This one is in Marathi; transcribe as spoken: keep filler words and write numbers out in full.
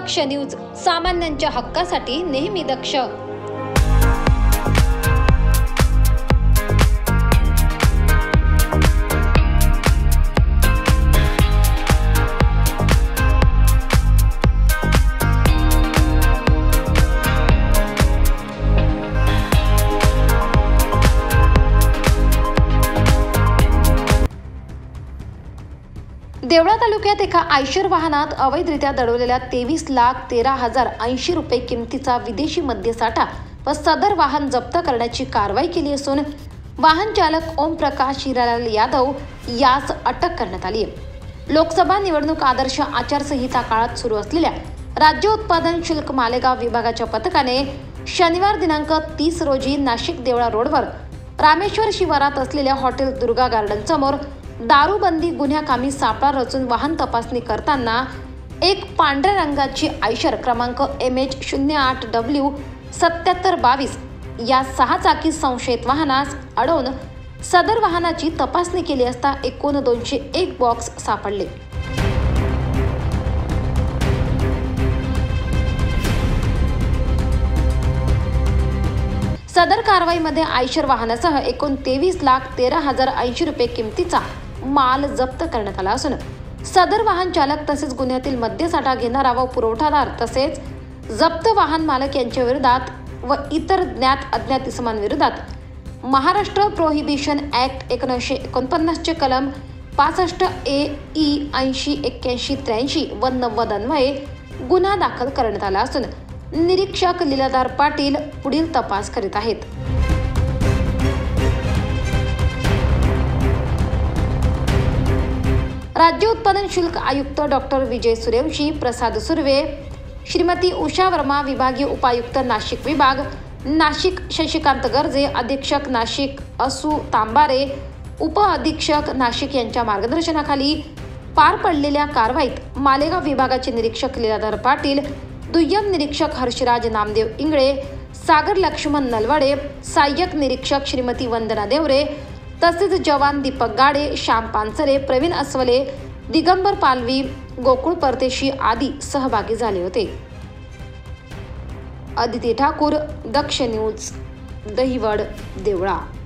दक्ष न्यूज, सामान्यांच्या हक्कासाठी नेहमी दक्ष। देवळा तालुक्यात एका आयशर वाहनात अवैधरित्या दडवलेल्या तेवीस लाख तेरा हजार ऐंशी रुपये किमतीचा विदेशी मद्यसाठा व सदर वाहन जप्त करण्याची कारवाई केली असून वाहन चालक ओम प्रकाश हिरालाल यादव यास अटक करण्यात आली आहे। लोकसभा निवडणूक आदर्श आचारसंहिता काळात सुरू असलेल्या राज्य उत्पादन शुल्क मालेगाव विभागाच्या पथकाने शनिवार दिनांक तीस रोजी नाशिक देवळा रोडवर रामेश्वर शिवारात असलेल्या हॉटेल दुर्गा गार्डन समोर दारूबंदी गुन्ह्याकामी सापळा रचून वाहन तपासणी करताना एक पांढऱ्या रंगाची आयशर क्रमांक एम एच शून्य आठ डब्ल्यू सत्याहत्तर बावीस या सहा चाकी संशयित वाहनास अडवून सदर वाहनाची तपासणी केली असता एकूण दोनशे एक बॉक्स सापडले। सदर कारवाईमध्ये आयशर वाहनासह एकूण तेवीस लाख तेरा हजार ऐंशी रुपये किमतीचा माल जप्त करण्यात आला असून सदर वाहन चालक तसेच गुन्ह्यातील मद्यसाठा घेणारा व पुरवठादार तसेच जप्त वाहन मालक यांच्या विरोधात व इतर ज्ञात अज्ञात इसमांविरोधात महाराष्ट्र प्रोहिबिशन ऍक्ट एकोणीसशे एकोणपन्नास चे कलम पासष्ट ए ई ऐंशी एक्क्याऐंशी त्र्याऐंशी व नव्वद अन्वये गुन्हा दाखल करण्यात आला असून निरीक्षक लीलाधर पाटील पुढील तपास करीत आहेत। राज्य उत्पादन शुल्क आयुक्त डॉक्टर विजय सूर्यवंशी, प्रसाद सुर्वे, श्रीमती उषा वर्मा, विभागीय उपायुक्त नाशिक विभाग नाशिक शशिकांत गर्जे, अधीक्षक नाशिक असू तांबारे, उप अधीक्षक नाशिक यांच्या मार्गदर्शनाखाली पार पडलेल्या कारवाईत मालेगाव विभागाचे निरीक्षक लीलाधर पाटील, दुय्यम निरीक्षक हर्षराज नामदेव इंगळे, सागर लक्ष्मण नलवडे, सहाय्यक निरीक्षक श्रीमती वंदना देवरे तसेच जवान दीपक गाडे, श्याम पानसरे, प्रवीण अस्वले, दिगंबर पालवी, गोकुळ परदेशी आदी सहभागी झाले होते। अदिती ठाकूर, दक्ष न्यूज, दहिवड, देवळा।